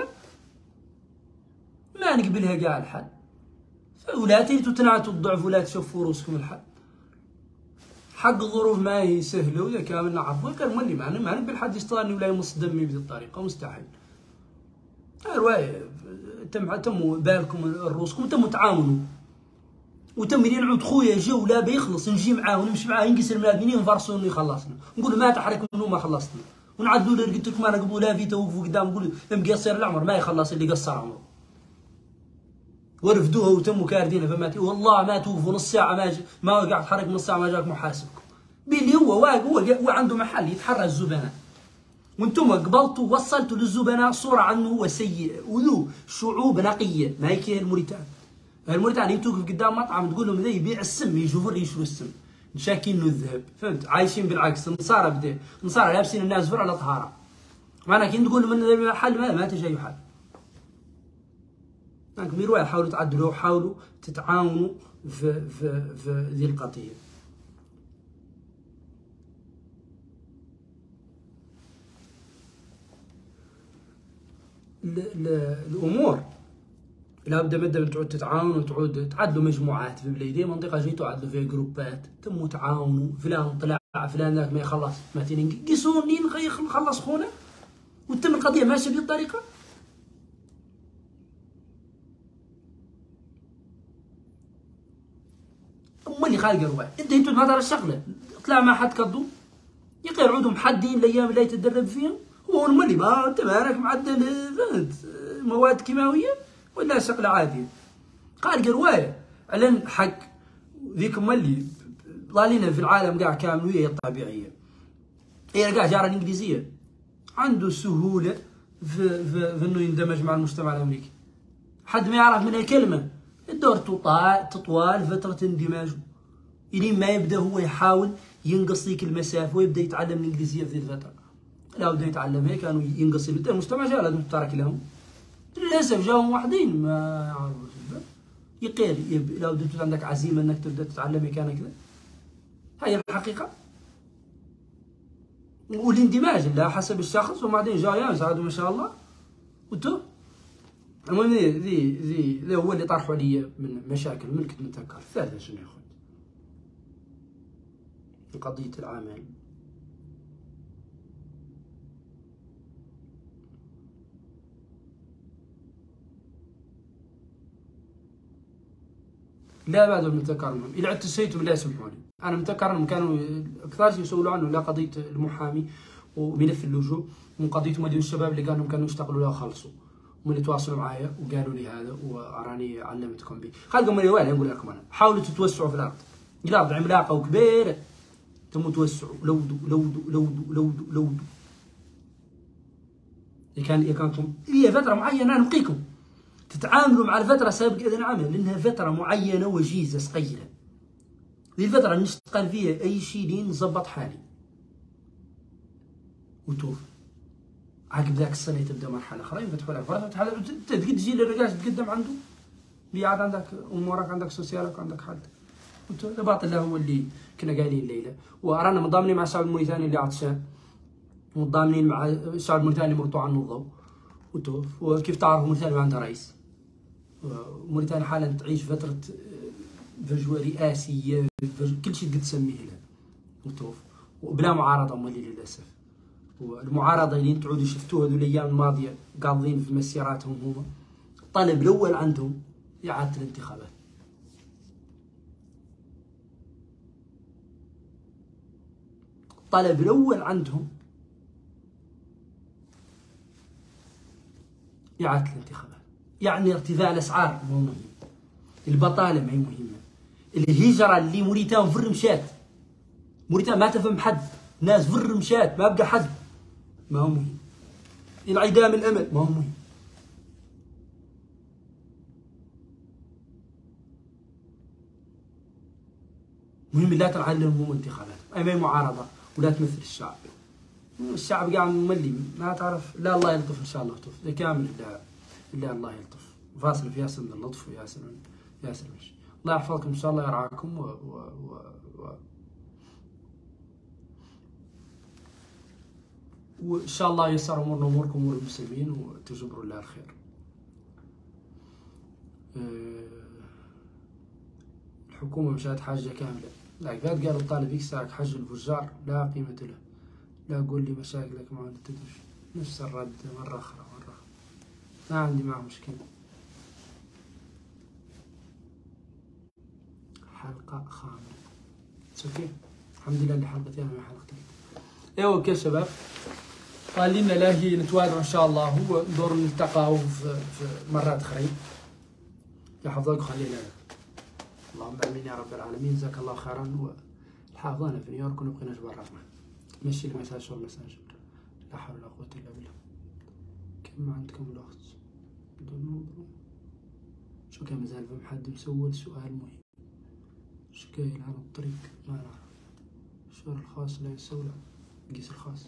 ما نقبلها كاع الحل. ولا تنعتوا الضعف ولا تشوفوا روسكم الحل. حق الظروف ما هي سهله ويا كامل نعرفوا كان مولي ما نقبل حد يشتغلني ولا يمص دمي بهذه الطريقه مستحيل. روايه تم بالكم الروسكم تم تعاونوا وتم ينعود خويا جو لا بيخلص نجي معاه ونمشي معاه ينقسم المادنين ونفرسوا انه يخلصنا نقول ما تحرك منه ما خلصنا ونعدلوا له قلت لكم انا قبل لا في توقفوا قدام نقول مقصر العمر ما يخلص اللي قصر عمره. ورفدوها وتموا كاردينها فما والله ما توقفوا نص ساعه ما قاعد تحرك نص ساعه ما جاك محاسبكم. باللي هو واقف هو عنده محل يتحرى الزبناء وانتم قبلتوا وصلتوا للزبناء صوره عنه هو سيء وذو شعوب نقيه ما هيك الموريتان. الموريتان انت توقف قدام مطعم تقول لهم ذا يبيع السم يشوفوا اللي يشروا السم شاكين انه الذهب. فهمت؟ عايشين بالعكس. النصارى لابسين الناس زفر على طهاره. معناها كي تقول لهم ان الحل ما تجي اي حل. لكن روايه حاولوا تعدلوا وحاولوا تتعاونوا في ذي القضيه. الامور لابد من تعود تتعاونوا وتعود تعدوا مجموعات في بليدي منطقه جيتوا عدوا فيها جروبات تموا تعاونوا، فلان طلع فلان ذاك ما يخلص مثلا قيسوني نخلص خونا وتم القضيه ماشيه بهذه الطريقه. اما اللي خارج رواح انت ما دار الشغله طلع مع حد كضو يقير عودهم حدين الايام اللي يتدرب فيهم هو المولي ما انت مالك معدل فهمت مواد كيماويه ولا شغله عاديه قال روايه علن حق ذيك مولي ضالينا في العالم قاع كامل وهي الطبيعيه هي قاع جاره الانجليزيه عنده سهوله في انه يندمج مع المجتمع الامريكي حد ما يعرف من الكلمه الدور تطوال فتره اندماجه الين ما يبدا هو يحاول ينقص ذيك المسافه ويبدا يتعلم الانجليزيه في ذي الفتره. لا بدا يتعلم هيك كانوا ينقص المجتمع جا لازم تترك لهم للاسف جاهم واحدين ما يعرفوا يقير لو بدت عندك عزيمه انك تبدا تتعلم كان كذا هي الحقيقه والاندماج لا حسب الشخص وبعدين جا يا سعد ما شاء الله وتو المهم ذي هو اللي طرحوا علي من مشاكل من كنت نتذكر ثالثه شنو يا اخوي قضيه العمل لا بعد المتذكر المهم إذا عدت نسيتهم لا يسمحوا لي. أنا متذكر أنهم كانوا أكثر شيء يسولوا عنه لا قضية المحامي وملف اللجوء من قضية مدير الشباب اللي قالوا كانوا يشتغلوا لا خلصوا ومن يتواصلوا معايا وقالوا لي هذا وأراني علمتكم به. خليكم من وين أقول لكم أنا حاولوا تتوسعوا في الأرض عملاقة وكبيرة ثم توسعوا لودوا كانتم هي فترة معينة نبقيكم تتعاملوا مع الفترة سابق إذن عمل لأنها فترة معينة وجيزة صغيرة. ذي الفترة نشتغل فيها أي شيء لين نظبط حالي وتوف عقب ذاك السنة تبدأ مرحلة أخرى يفتحوا لك فرصة تجي للرجال تتقدم عنده اللي عاد عندك أمورك عندك سوسيالك عندك حد باطل له هو اللي كنا قايلين الليلة ورانا متضامنين مع الشعب الموريتاني اللي عطشان متضامنين مع الشعب الموريتاني اللي مرتوع عنه الضوء وتوف وكيف تعرفوا موريتانيا ما عندها رئيس موريتانيا حالا تعيش فترة فجوة رئاسية كل شيء تقدر تسميه لها وتوف وبلا معارضة مولي للأسف والمعارضة اللي تعودوا شفتوها هذول الأيام الماضية قاضين في مسيراتهم هم الطلب الأول عندهم إعادة الانتخابات الطلب الأول عندهم إعادة الانتخابات يعني ارتفاع الأسعار مو مهم البطالة ما هي مهمة الهجرة اللي موريتان فر مشات موريتان ما تفهم حد ناس فر مشات ما بقى حد ما هو مهم انعدام الأمل ما هو مهم مهم لا تعلمهم انتخابات أي ما هي معارضة ولا تمثل الشعب قاعد مملي ما تعرف لا الله يلطف ان شاء الله يلطف كامل الا الله يلطف فاصل في ياسر من اللطف وياسر مش الله يحفظكم ان شاء الله يرعاكم وان شاء الله ييسر امورنا اموركم امور المسلمين وتجبروا الله الخير. الحكومه مشات حاجه كامله لا قالوا الطالب يكسرك حج الفجار لا قيمه له لا قول لي مشاكلك ما تدري نفس الرد مرة أخرى ما عندي معه مشكلة. حلقة خامسة اوكي الحمد لله اللي حلقتين من حلقتين ايوه اوكي شباب قال لنا لاهي نتوادعوا ان شاء الله هو ندور نلتقاو في مرات اخرين يحفظك وخلينا لك اللهم امين يا رب العالمين جزاك الله خيرا والحافظنا في نيويورك ونبقيناش برا مشي المساج والمساج لا حول ولا قوة إلا بالله. كم عندكم الوقت شو كان مازال فهم حد مسول سؤال مهم شو قايل عن الطريق ما نعرف الشهر الخاص لا يسولع قيس الخاص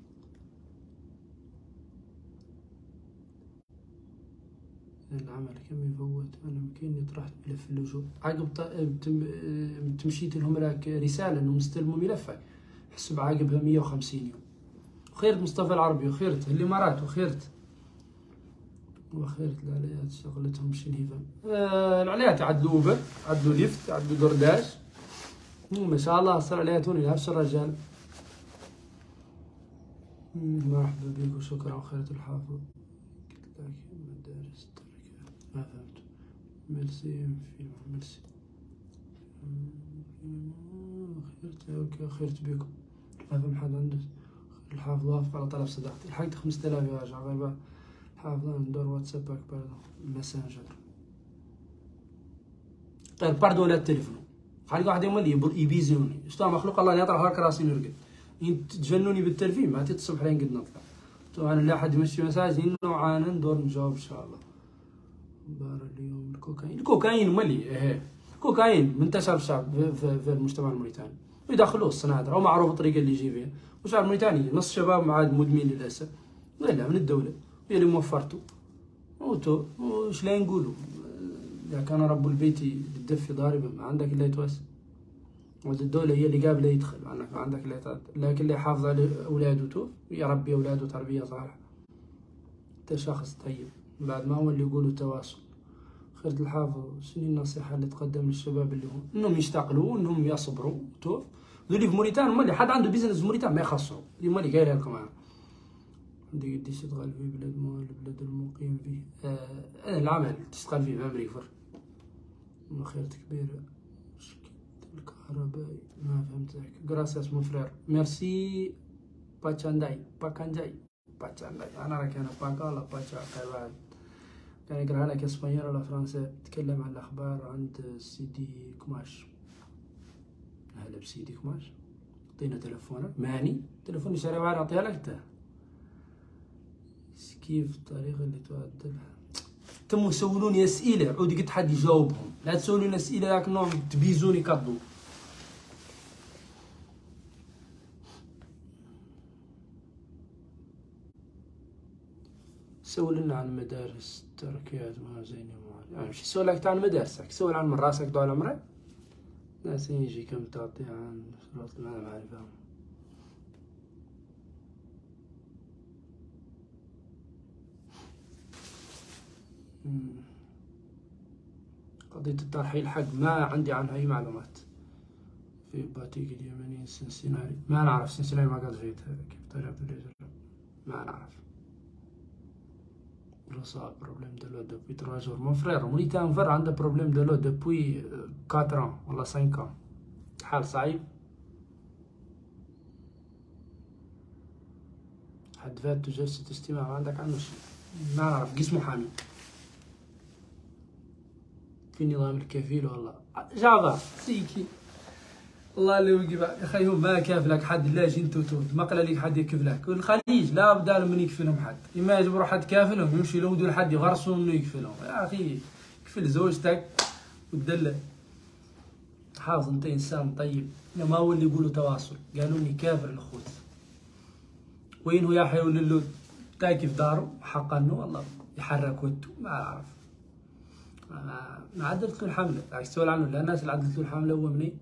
العمل كم يفوت أنا يمكنني طرحت ملف اللجوء عقب تمشيت لهم لك رسالة إنهم استلموا ملفك حسب عاقبها 150 يوم وخيرت مصطفى العربي وخيرت الإمارات وخيرت وخيرة العليات شغلتهم شنيفة. العليات يعدلوا اوبر، يعدلوا ليفت، يعدلوا درداش، ما شاء الله صار عليات هون نفس الرجال. مرحبا بك وشكرا وخيرة الحافظ. قلت لك مدارس التركة ما فهمت. ميرسي ميرسي. اوكي خيرت بكم. ما فهم حد عنده. الحافظ وافق على طلب صداقتي. لحقت 5000 يا رجل غيبة. الحافظ ندور واتسابك باردون ماسنجر. طيب باردون ولا التليفون. خلي واحد يوم اللي يبيزوني. شتو مخلوق الله يطرح هاك راسي نرقد. تجنوني بالتلفين ما الصبح لين قد نطلع. تو انا لا حد يمشي مساج انه عانا ندور نجاوب ان شاء الله. بار اليوم الكوكايين ملي الكوكايين منتشر في المجتمع الموريتاني ويدخلوه الصنادرة ومعروف الطريقة اللي يجي فيها. والشعب الموريتاني نص شباب عاد مدمنين للأسف. ولا من الدولة هي اللي موفرته. وش لا نقولوا إذا كان رب البيت بالدف ضاربا ما عندك إلا يتوسع. الدولة هي اللي قابلة يدخل ما عندك إلا يتعدى. لكن اللي يحافظ على أولاده يربي أولاده تربية صالحة. أنت شخص طيب بعد ما هو اللي يقولوا تواصل. خيرة الحافظ شنو النصيحة اللي تقدم للشباب اللي هم انهم يشتغلوا وانهم يصبروا توف. ذولي في موريتان هما اللي حد عنده بيزنس في موريتان ما يخصهم. هما اللي قايلها لكم انا. عندي قديش تشتغل في بلاد ما البلاد المقيم فيه. العمل تشتغل فيه في امريكا. خيرة كبيرة. مشكلة الكهربائي ما فهمت ذاك. جراسياس مون فرير. ميرسي باكانداي. انا راك انا باكا ولا باتشا كاي كان يقرأ لك اسبانيول ولا فرنسي. تكلم عن الأخبار عند سيدي كماش. هلا بسيدي كماش. أعطينا تلفونك ماني تلفوني شاري واحد أعطيها لك أنت. كيف الطريقة اللي تعدلها؟ تمو يسولوني أسئلة عودي قلت حد يجاوبهم. لا تسولوني أسئلة ذاك النوع تبيزوني كضو. سول لنا عن مدارس التركيات ما زيني يعني مش سؤال لك عن مدارسك سؤال عن من راسك طول عمرك. ناس يجي كم تعطي عن شروط ما معرفة. قضية الترحيل حق ما عندي عنها أي معلومات. في باتيك اليمني سنسيناري ما نعرف سنسيناري ما قد فيتها كيف طريقة ما نعرف. صار بروبليم دو لو دوبوي 3 جور. مون فرير موريتان فر عنده بروبليم دو لو دوبوي 4 ans ولا 5 ans. حال صعيب. حد فات جلسة استماع ما عندك عنه شيء. ما نعرف قسمه حامي في نظام الكفيل والله جافا سيكي الله اللي وقف يا اخي. هم ما كاف لك حد لا جي انتو ما قال لك حد يكفلك. والخليج لا بدا من يكفلهم حد. اما يجبروا حد كافلهم يمشي لهم حد يغرسوا انه يكفلهم. يا اخي كفل زوجتك وتدلع. حافظ انت انسان طيب. ما هو اللي يقولوا تواصل قالوا لي كافر الخوت. وين هو يا حي وللو تاكي في داره حقا انه والله يحرك ودته ما اعرف. ما عدلت له الحمله سؤال عنه. لا الناس اللي عدلت له الحمله هو منين؟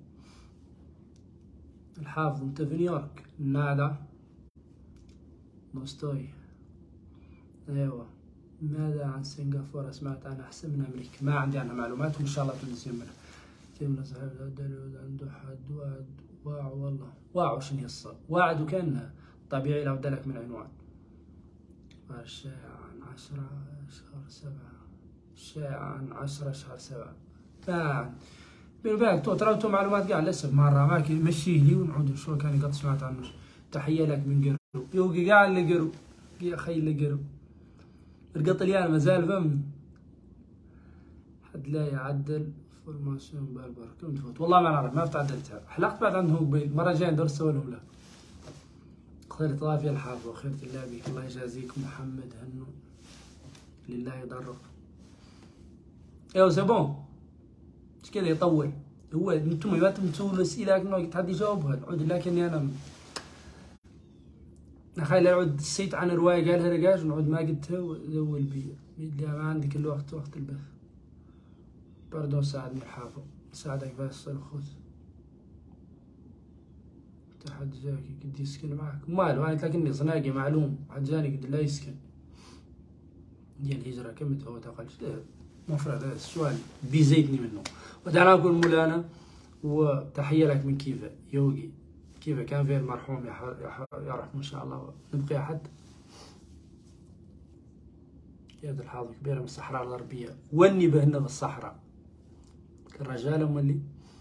الحافظ انت في نيويورك. نادا موستوي. ايوه ماذا عن سنغافورة؟ سمعت عنها احسن من امريكا. ما عندي عنها معلومات وان شاء الله تنزل منها. كيف صاحب الدليل عنده حد وعد واعو والله واعو شنو يصل واعد وكان طبيعي لو دلك من عنوان. الشائع عن 10 شهر 7. الشائع عن 10 شهر 7. بيني وبينك ترى معلومات قاعد لسه مرة ما مشيه لي ونعود شو كان قد سمعت عنه. تحية لك من قرو يوقي قاعد اللي قرو يا خي اللي قرو. القطليان ما زال فم حد لا يعدل فورماسيون بربر. كم تفوت والله ما نعرف ما تعدلتها. حلقت بعد عندهم قبيل مرة جاي ندور سوى لهم لا. خير طافي الحافظ وخير الله بك. الله يجازيك محمد هنو لله يضرك. ايوا سي بون مش كذا يطول. هو انتم ما تسولوا اسئله لكن حد يجاوبها. عود لكني انا نخيل يعود السيت عن روايه قالها رقاش ونعود ما قلتها وذول بي ما عندك الوقت وقت البث. برضو ساعدني الحافظ ساعدك بس الخوت. حد جاكي قد يسكن معك ماله. انا قلت لك اني صناقي معلوم حد جاني قد لا يسكن ديال الهجره كم تفوت اقل مفرد. هذا السؤال بيزيدني منه. ودعنا نقول مولانا، وتحيه لك من كيفا يوغي، كيفا كان فيه المرحوم يرحمه ان شاء الله. نبقي احد يد الحاضر كبيره من الصحراء الغربيه، وني بهنا بالصحراء الرجال مولي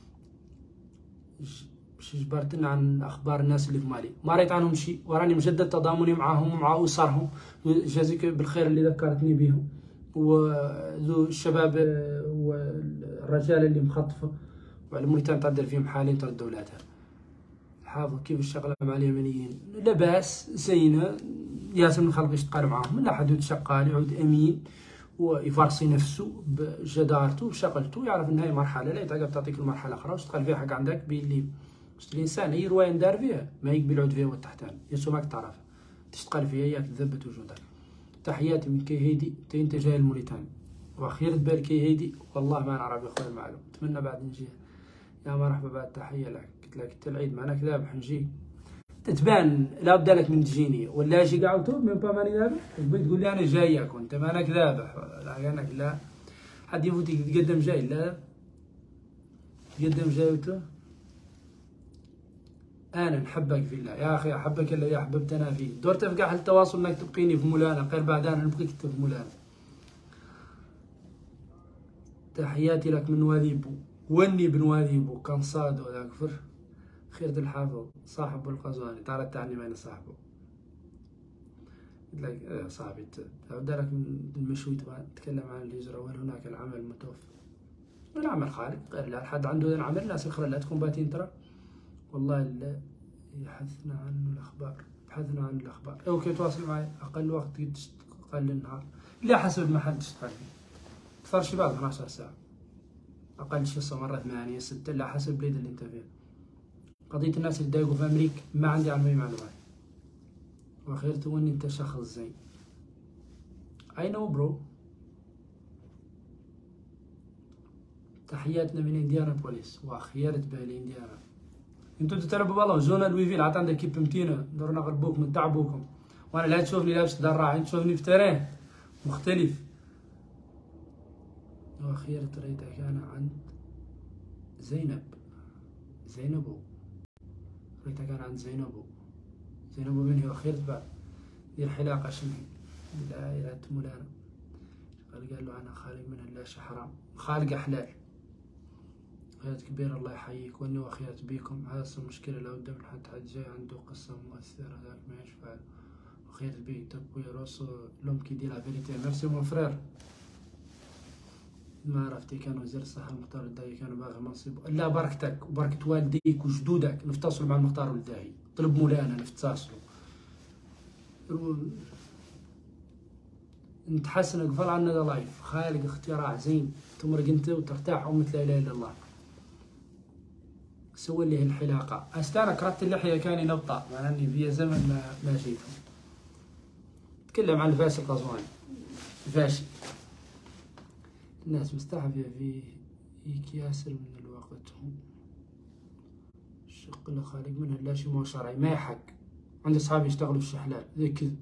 مش جبرتنا عن اخبار الناس اللي في مالي، ما ريت عنهم شيء، وراني مجدد تضامني معاهم ومع اسرهم، جازيك بالخير اللي ذكرتني بهم، وذو الشباب والرجال اللي مخطفه وعلى موريتانيا تعدل فيهم حالين ترد اولادها. حافظ كيف الشغله مع اليمنيين، لا باس زينه، ياسر من خلق يشتغل معاهم، لا حد يتشقى يعود امين ويفرصي نفسه بجدارته وشغلته، يعرف ان هاي مرحله لا يتعقب تعطيك المرحله اخرى وتشتغل فيها حق عندك باللي الانسان هي روايه ندار فيها ما يقبل يعود فيها والتحتان يسو ماك تعرف تشتغل فيها ياك تثبت وجودك. تحياتي من كي هيدي، انت جاي الموريتاني واخيرا تبان كي هيدي، والله ما نعرف يا خويا المعلوم، نتمنى بعد نجي. يا مرحبا بعد، تحيه لك. قلت لك انت العيد معنا ذابح نجي تتبان لا بدا لك من تجيني ولا شي قاعد من با ماني ذابح، تقول لي انا جايك وانت مانك ذابح، لا انك لا حد يفوت يتقدم جاي، لا تقدم جايته. انا نحبك في الله يا اخي، احبك الا يا حببت انا فيك. دور تفقع حل التواصل انك تبقيني في مولانا، غير بعد انا نبقيك في مولانا. تحياتي لك من واديبو، وني بن واديبو كان صادو ذاك فر خيرة الحافظ صاحب القزواني، تعال تعني بين صاحبه. قلت لك صاحبي دارك من المشوي تكلم عن الهجرة، وهل هناك العمل المتوفر؟ العمل خارق غير لا حد عنده ذا العمل، ناس اخرى لا تكون باتين ترى والله لا يحثنا عنه الاخبار، بحثنا عن الاخبار. لو كي تواصل معي اقل وقت اقل النهار لا حسب المحل تشتغل فيه، اكثر شي بعد 12 ساعة، اقل شي مرة 8 6 لا حسب البلاد اللي انت فيها. قضية الناس اللي تضايقوا في امريكا ما عندي عنهم اي معلومات، واخير توني انت شخص زين. I know bro. تحياتنا من انديانا بوليس، واخيرت بالي انديانا. انتو تتلعبوا بالله زونا لويفيل، عاد عندك كيب متينة دورنا غربوكم نتعبوكم، وانا لا تشوفني لابس دراع، انت تشوفني في ترين مختلف. واخيرا ريتك انا عند زينبو ريتك انا عند زينبو من هي واخيرت بعد دير حلاقة شنو بالعائلة مولانا. قال له انا خالق من اللاش حرام خالق حلال. خيرت كبير الله يحييك، واني واخيرت بيكم. هذا المشكلة لو قدام حد جاي عنده قصة مؤثرة ذاك ما يشفع. وخيرت بيك تبوي روسو لوم كي دي لا فيريتي. ميرسي مون فرير. ما عرفتي كان وزير الصحة المختار الداهي كانوا باغي منصب، لا بركتك وبركة والديك وجدودك نفتصلوا مع المختار الداهي، طلب مولانا نفتصلوا نتحسن قفل عنا ذا لايف. خالق اختراع زين تمرق انت وترتاح ومثل لا اله الا الله. سوى لي الحلاقة استانا كرهت اللحية كاني نبطأ مع اني في زمن ما جيتهم. تكلم عن الفاشي القزواني الفاشي، الناس مستحفية فيك ياسر من الوقت، هم الشق اللي خارج منها لا شي مو شرعي ما يحق. عندي اصحابي يشتغلوا في الشحلال ذي كذب،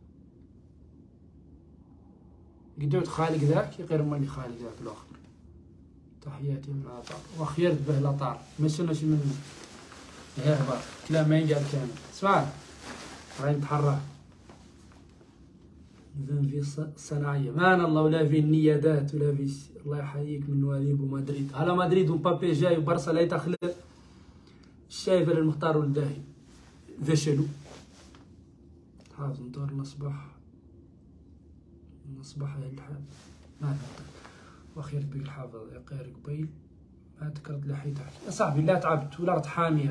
قدوت خالق ذاك غير ما اللي خالق ذاك الاخر. تحياتي من الأطار وخيرت به الأطار ما يسناش من هيهبط كلام ما ينقال كامل. اسمع راهي نتحرك إذن في الصناعية مان الله، ولا في النيادات ولا في الله يحييك من نواليب ومدريد. هلا مدريد ومبابي جاي وبرسا لا يتخلى الشايفة للمختار والداهي فشلوا. حافظ ندور نصبح يا الحال ما نقدر. واخير بيك الحافظ يا قير قبيل ما تكرت لحيتك يا صاحبي، لا تعبت ولا رحت حامية.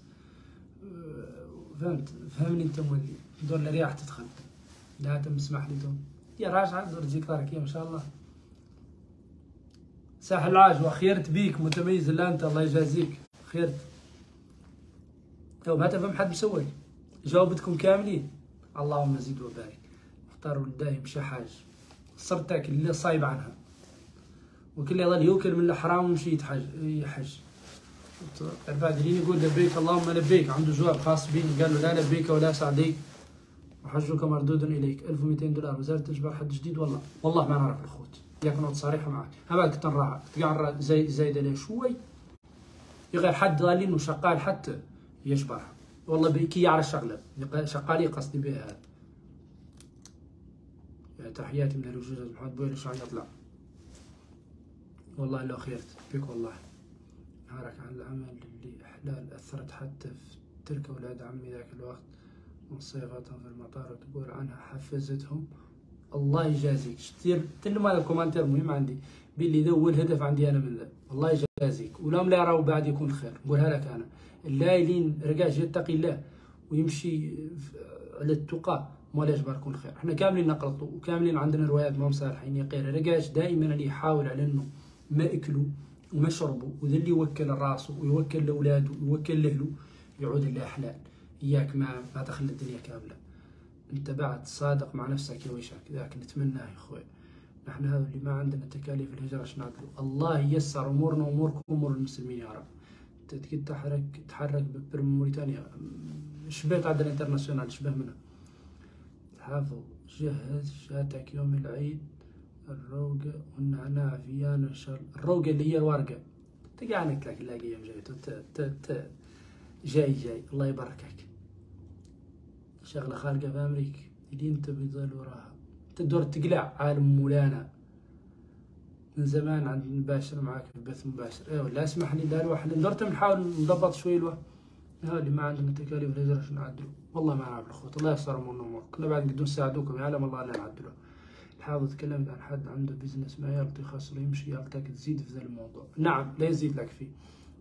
فهمني انت مولي دور الرياح تدخل لا تسمح لي دون يا راجع دور تجيك دارك ما شاء الله ساحل العاج. واخيرت بيك متميز الا انت الله يجازيك خيرت. تو ما تفهم حد مسوي جاوبتكم كاملين اللهم زيد وبارك. اختاروا الدايم مشى حاج صرتك اللي صايب عنها، وكل يظل يوكل من الحرام ويمشي يحج. بعد يقول لبيك اللهم لبيك، عنده جواب خاص بيه قال له لا لبيك ولا سعديك وحجك مردود اليك. 1200 دولار وزاره تجبر حد جديد. والله ما نعرف الخوت، ياك نوض صريحه معك. هبالك تنراها تقعر زايده ليه شوي يغير حد غالين وشغال حتى يجبرها. والله بيكي على الشغله شغالي قصدي بها هذا. تحياتي من الوجوز محمد بويل شو عم يطلع. والله لو خيرت بك والله. نهارك عن العمل اللي إحلال أثرت حتى في ترك أولاد عمي ذاك الوقت من صيغتهم في المطار وتقول عنها حفزتهم. الله يجازيك. كثير تلم هذا الكومنتير مهم عندي باللي ذا هو الهدف عندي أنا من ذا. الله يجازيك ولهم لا يراوا بعد يكون خير. نقولها لك أنا اللايلين رجاج يتقي الله ويمشي على التقى مولا يجبر يكون خير. احنا كاملين نقلطوا وكاملين عندنا روايات ما مصالحين يقير رجاج دائما اللي يحاول على انه ما اكلوا وما شربوا وذا اللي يوكل راسه ويوكل لاولاده ويوكل لاهله يعود الله حلال. اياك ما تخلي الدنيا كامله. انت بعد صادق مع نفسك يا ويشك ذاك نتمناه يا اخوي. نحن هذا اللي ما عندنا تكاليف الهجره ايش نعدلوا؟ الله ييسر امورنا واموركم وامور المسلمين يا رب. انت تحرك بموريتانيا شبهت عدل انترناسيونال شبه منها. حافظ جهز شاتك يوم العيد الروقة والنعناع فيانا الروقة اللي هي الورقة تقعنك لك تلاقي يوم جاي الله يباركك. شغلة خارقة في أمريكا اللي انت بيضل وراها تدور تقلع عالم مولانا من زمان عند مباشر معاك في البث مباشر. ايوه لا اسمح لي لا الواحد ندورت نحاول نضبط شوي الوقت. هذا اللي ما عندنا تكاليف الهجرة شو نعدلوا؟ والله ما نعرف الأخوات. الله يسر أمورنا وأموركم. كنا بعد نقدروا نساعدوكم يعلم الله لا نعدلوا. الحافظ تكلمت عن حد عنده بزنس ما يرضي خسر يمشي يرتك تزيد في ذا الموضوع. نعم لا يزيد لك فيه.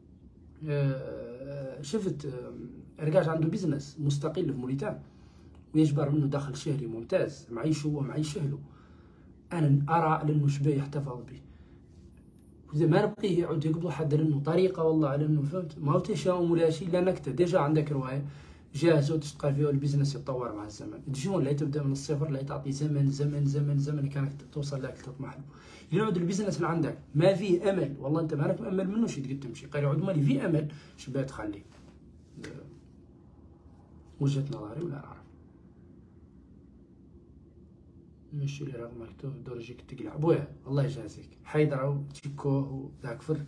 شفت رجاج عنده بزنس مستقل في موريتانيا ويجبر منه دخل شهري ممتاز معيشه هو معيش أهله. أنا أرى لأنه شبيه يحتفظ به. وإذا ما نبقيه يعود يقبضوا حد لأنه طريقة والله على أنه فهمت ما هو تشاؤم ولا شيء لأنك ديجا عندك رواية جاهزة وتشتغل فيها والبزنس يتطور مع الزمن. تجون لا تبدأ من الصفر لا تعطي زمن كانك توصل لك تطمح له. يعود البزنس اللي عندك ما فيه أمل والله أنت مالك مأمل منه شيء تقدر تمشي قال يعود مالي فيه أمل شبيه تخليه. وجهة نظري ولا أعرف. مشي لي رقم مكتوب دور يجيك تقلع ابويا الله يجازيك. حيدر او تشيكو وذاك فر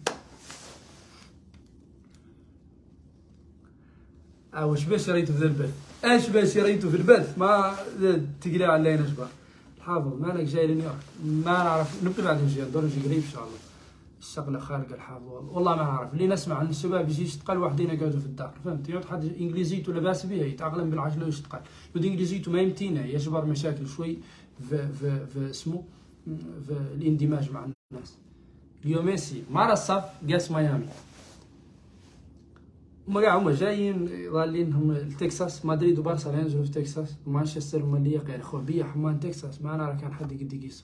واش باش شريته في البث؟ ايش باش شريته في البث؟ ما تقلع علينا شباب. الحافظ مالك جاي لنيويورك ما نعرف نبقي بعد نجي دور يجي قريب ان شاء الله. الشغله خارقه الحافظ والله ما نعرف. اللي نسمع عن الشباب يجي يشتغل وحدين يقعدوا في الدار فهمت يعود حد انجليزيته لاباس بها يتاقلم بالعجله ويشتغل يعود انجليزيته ما يمتينا يجبر مشاكل شوي في اسمه في الاندماج مع الناس. اليوم ميسي مع الصف قاس ميامي هما جايين ظالين هم تكساس مدريد وبارسا ينزلوا في تكساس مانشستر مليق يعني خو بيا حمان تكساس ما نعرف كان حد يقد يقيسه.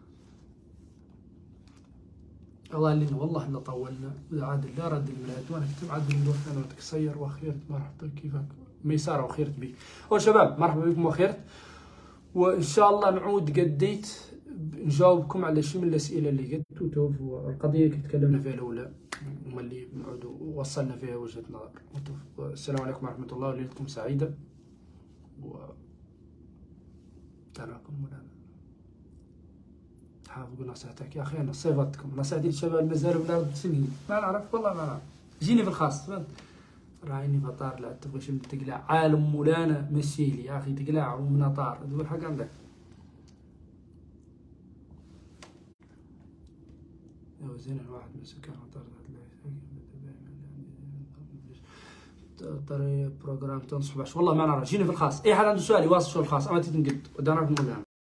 ظالين والله لا طولنا وإذا عاد لا رد الميلاد وانا كنت عاد ندور انا قصير وخيرت مرحبا كيفك ميساره وخيرت بك. شباب مرحبا بكم وخيرت وإن شاء الله نعود قديت نجاوبكم على شيء من الأسئلة اللي قد وتوف والقضية اللي تكلمنا فيها الأولى وما اللي نعودوا وصلنا فيها وجهة نظر. السلام عليكم ورحمة الله وليلتكم سعيدة تراكم ولا حافظوا نصيحتك يا أخي أنا صيغتكم نصيحتي للشباب المازالوا بالأرض سنين ما نعرف والله ما نعرف جيني في الخاص رايني بطار لا تبغى شو تقلع عالم مولانا مشيلي يا اخي تقلع ومنطار تقول حق عندك. يا زين الواحد من سكان مطار طريق بروجرام تنصح باش والله ما نعرف جيني في الخاص اي حد عنده سؤال يواصل شو الخاص اما تنقد ودانا في المولانا.